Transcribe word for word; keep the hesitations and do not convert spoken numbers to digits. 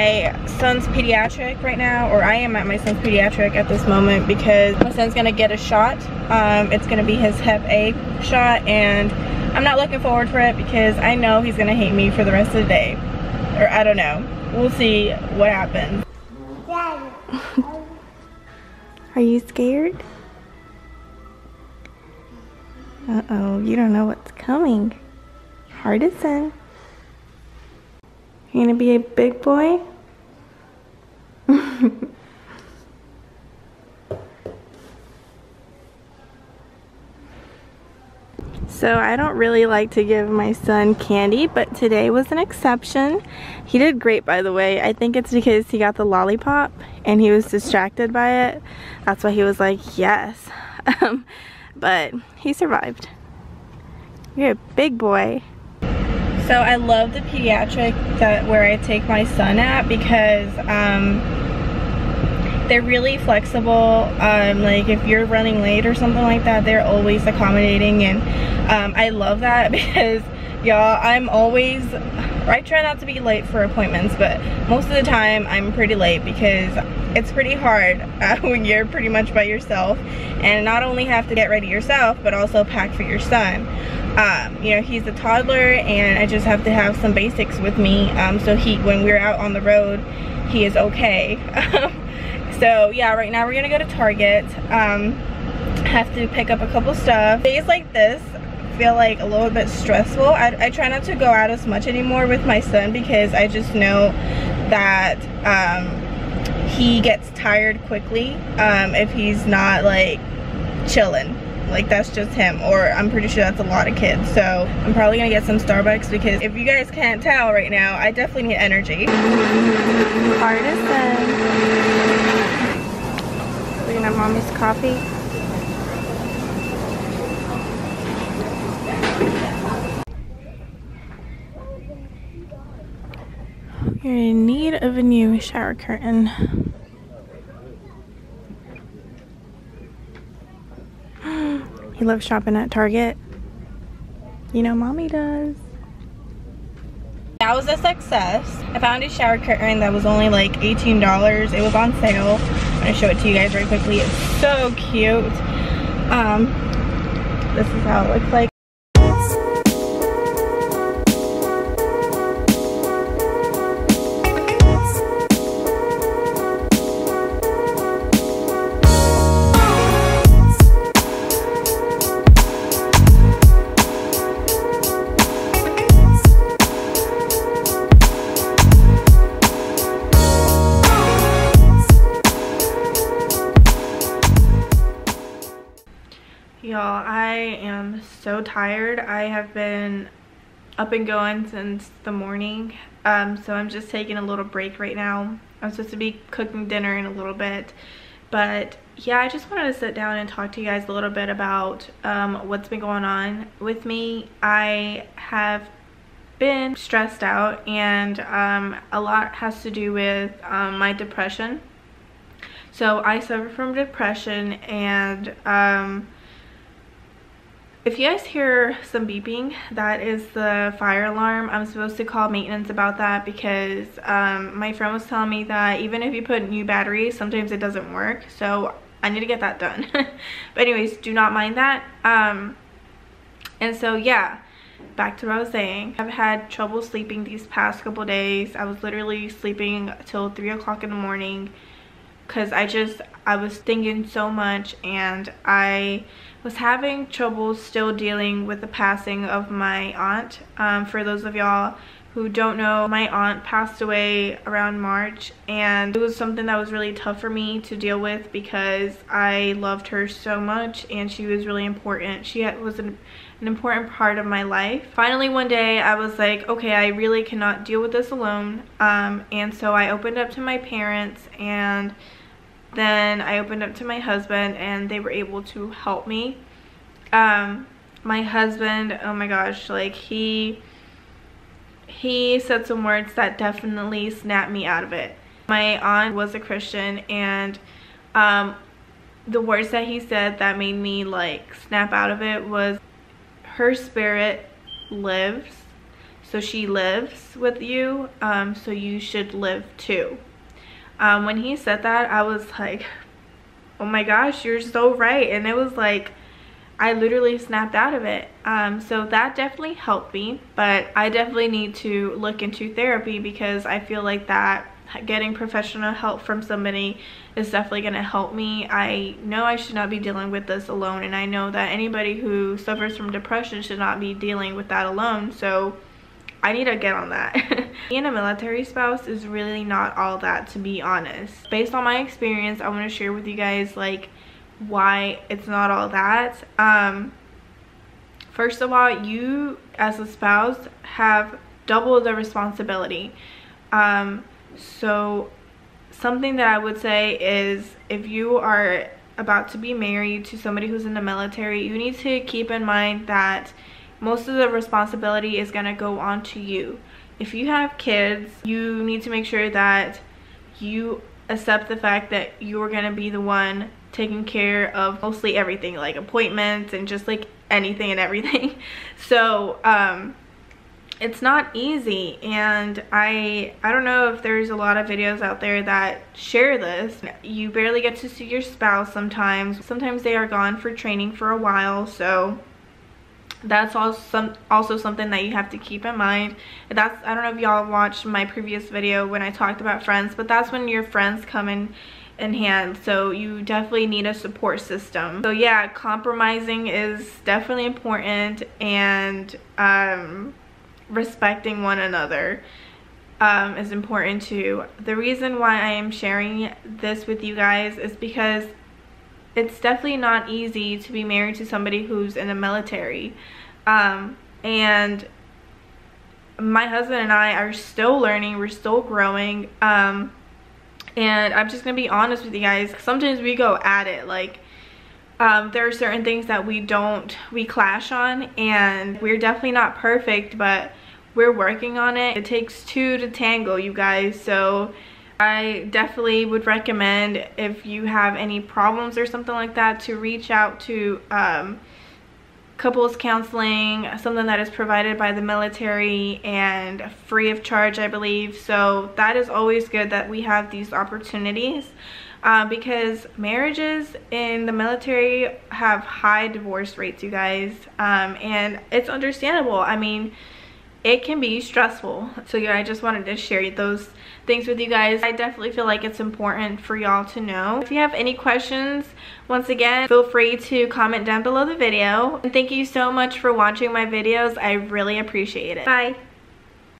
my son's pediatric right now, or I am at my son's pediatric at this moment because my son's gonna get a shot. Um, it's gonna be his Hep A shot, and I'm not looking forward for it because I know he's gonna hate me for the rest of the day. Or I don't know. We'll see what happens. Are you scared? Uh-oh, you don't know what's coming. Hardison. You gonna be a big boy? So I don't really like to give my son candy, but today was an exception. He did great, by the way. I think it's because he got the lollipop and he was distracted by it. That's why he was like, yes. Um, but he survived. You're a big boy. So I love the pediatric that where I take my son at because um, they're really flexible. Um, like if you're running late or something like that, they're always accommodating, and um, I love that because y'all, I'm always, I try not to be late for appointments, but most of the time I'm pretty late because it's pretty hard uh, when you're pretty much by yourself and not only have to get ready yourself but also pack for your son. Um, you know, he's a toddler and I just have to have some basics with me um, so he, when we're out on the road, he is okay. So yeah, right now we're gonna go to Target. Um, have to pick up a couple stuff. Days like this feel like a little bit stressful. I, I try not to go out as much anymore with my son because I just know that um, he gets tired quickly um, if he's not like chilling. Like that's just him, or I'm pretty sure that's a lot of kids. So I'm probably gonna get some Starbucks because if you guys can't tell right now, I definitely need energy. Hardison. We're gonna have mommy's coffee. You're in need of a new shower curtain. You love shopping at Target. You know mommy does. That was a success. I found a shower curtain that was only like eighteen dollars. It was on sale. I'm gonna show it to you guys very quickly. It's so cute. Um, this is how it looks like. Y'all, I am so tired. I have been up and going since the morning, um, so I'm just taking a little break right now. I'm supposed to be cooking dinner in a little bit, but yeah, I just wanted to sit down and talk to you guys a little bit about um, what's been going on with me. I have been stressed out, and um, a lot has to do with um, my depression. So I suffer from depression, and um, if you guys hear some beeping, that is the fire alarm. I'm supposed to call maintenance about that because um, my friend was telling me that even if you put new batteries, sometimes it doesn't work. So I need to get that done. But anyways, do not mind that. Um, and so yeah, back to what I was saying. I've had trouble sleeping these past couple days. I was literally sleeping till three o'clock in the morning because I just, I was thinking so much, and I was having trouble still dealing with the passing of my aunt. Um, for those of y'all who don't know, my aunt passed away around March, and it was something that was really tough for me to deal with because I loved her so much and she was really important. She had, was an, an important part of my life. Finally one day I was like, okay, I really cannot deal with this alone, um, and so I opened up to my parents, and then I opened up to my husband, and they were able to help me. Um, my husband, oh my gosh, like he, he said some words that definitely snapped me out of it. My aunt was a Christian, and um, the words that he said that made me like snap out of it was, her spirit lives, so she lives with you, um, so you should live too. Um, when he said that, I was like, oh my gosh, you're so right. And it was like, I literally snapped out of it. Um, so that definitely helped me, but I definitely need to look into therapy, because I feel like that getting professional help from somebody is definitely going to help me. I know I should not be dealing with this alone, and I know that anybody who suffers from depression should not be dealing with that alone, so I need to get on that. Being a military spouse is really not all that, to be honest. Based on my experience, I want to share with you guys like why it's not all that. Um, first of all, you as a spouse have double the responsibility. Um, so something that I would say is, if you are about to be married to somebody who's in the military, you need to keep in mind that most of the responsibility is going to go on to you. If you have kids, you need to make sure that you accept the fact that you are going to be the one taking care of mostly everything, like appointments and just like anything and everything. So um it's not easy, and I I don't know if there's a lot of videos out there that share this. You barely get to see your spouse sometimes. Sometimes they are gone for training for a while, so that's also some also something that you have to keep in mind. That's, I don't know if y'all watched my previous video when I talked about friends, but that's when your friends come in in hand, so you definitely need a support system. So yeah, compromising is definitely important, and um respecting one another um, is important too. The reason why I am sharing this with you guys is because it's definitely not easy to be married to somebody who's in the military. Um, and my husband and I are still learning, we're still growing. Um, and I'm just gonna be honest with you guys, sometimes we go at it. Like, Um, there are certain things that we don't, we clash on, and we're definitely not perfect, but we're working on it. It takes two to tango, you guys. So I definitely would recommend, if you have any problems or something like that, to reach out to um, couples counseling, something that is provided by the military and free of charge, I believe. So that is always good that we have these opportunities. Uh, because marriages in the military have high divorce rates, you guys, um, and it's understandable. I mean, it can be stressful. So yeah, I just wanted to share those things with you guys. I definitely feel like it's important for y'all to know. If you have any questions, once again, feel free to comment down below the video. And thank you so much for watching my videos. I really appreciate it. Bye.